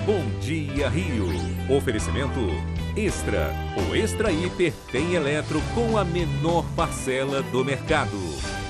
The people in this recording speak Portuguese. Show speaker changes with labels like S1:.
S1: Bom Dia Rio. Oferecimento Extra. O Extra Hiper tem eletro com a menor parcela do mercado.